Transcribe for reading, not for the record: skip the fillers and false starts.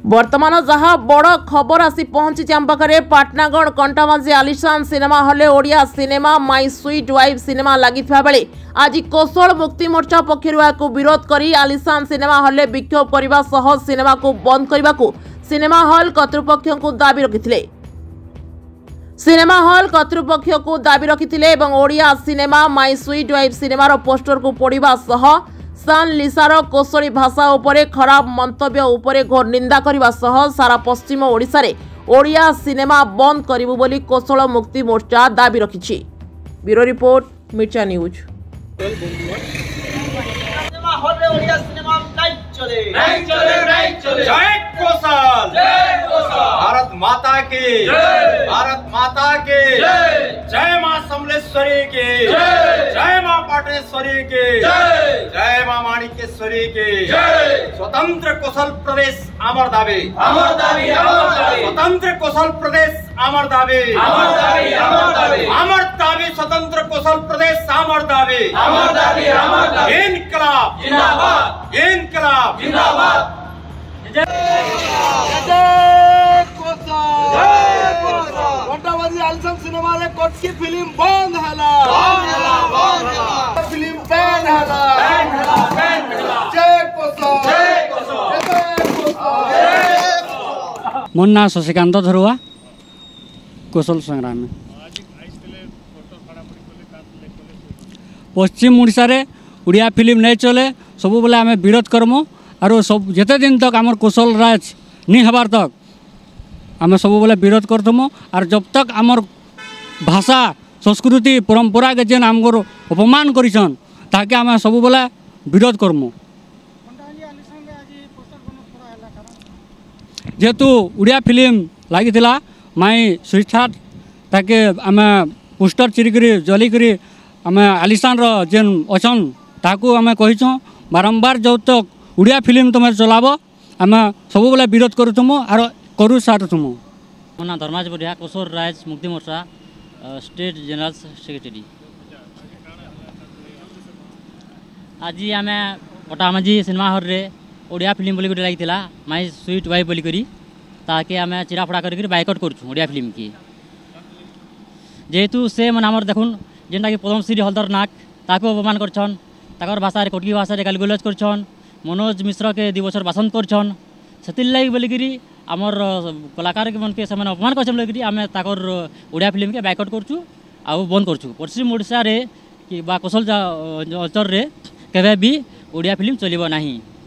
वर्तमान जहाँ बड़ खबर आसी पहुंची आम पाखे पाटनागढ़ कंटामांझी आलिशान cinema hall Odia cinema My Sweet Wife cinema लगी बेले आज कोसल मुक्ति मोर्चा पक्षर विरोध कर आलिशान सिनेमा हॉल विक्षोभ करने सह सिनेमा को बंद करने को सिनेमा हॉल कर्तृपक्ष को दाबी रखिथिले। सिनेमा हॉल कर्तृपक्ष को दाबी रखिथिले एवं Odia cinema My Sweet Wife सिनेमार पोस्टर को पढ़ा सह सान लिसार कोसली भाषा उपरे खराब मंतव्य उपरे घोर निंदा करने सह सारा पश्चिम ओडिशा रे ओडिया सिनेमा बंद करिबु बोली कोसल मुक्ति मोर्चा दाबी रखिछि। Bureau report Mircha news. Bharat Mata की भारत माता की जय मां समलेश्वरी की जय मां पाटेश्वरी की जय मां माणिकेश्वरी की स्वतंत्र कोसल प्रदेश अमर दाबी स्वतंत्र कोसल प्रदेश अमर दाबी स्वतंत्र कोसल प्रदेश अमर दाबी इनकलाब जिंदाबाद इनकलाब जिंदाबाद। कंटामांझी आलिशान सिनेमा रे कोट की फिल्म बंद हला फिल्म बैन हला जय कोसल मोर ना शशिकांत धरुआ कोसल संग्राम पश्चिम ओडिशा रे उड़िया फिल्म नहीं चले सब बेले आम विरोध करमु और सब जिते दिन तक आमर कोसल राज नहीं हबार तक आम सब बेले विरोध करथमु और जब तक आमर भाषा संस्कृति परंपरा के जेन आमर अपमान करिसन ताके आम सब बेले विरोध करमु। जेहेतु उड़िया फिल्म लगी माई स्वीट ताके आम पोस्टर चिरिकी जलिकी आम आलिशान जेन अच्छन ताकू आम कहीचु बारंबार जो तक उड़िया फिल्म तुम चलाब आम सब बेले विरोध करूँ और करू सारूँ। मो ना धर्माज बढ़िया कोसर राज Mukti Morcha state general secretary. आज आम कंटामांझी सिनेमा हॉल रे ओडिया फिल्म बोली गोटे लगी माई स्वीट वाइफ बोलिकी ताकि आम चिराफड़ा कर बाइकआउट करूँ ओडिया फिल्म की जेहेतु से मैंने आमर देखुन जेनटा कि पद्मश्री हलधर नाग ताको अपमान करछन ताकर भाषा कोटकी भाषा गालिगलज करछन मनोज मिश्र के 2 वर्ष भाषण करछन से लगी बोलिकी आमर कलाकार के मन के अपमान कर बोलिकी आम ताकर ओडिया फिल्म के बाइकआउट करूँ आउ बंद करूँ। पश्चिम ओडिशा रे कि कोसल अंचल रे केबे भी ओडिया फिल्म चलिबो नहीं।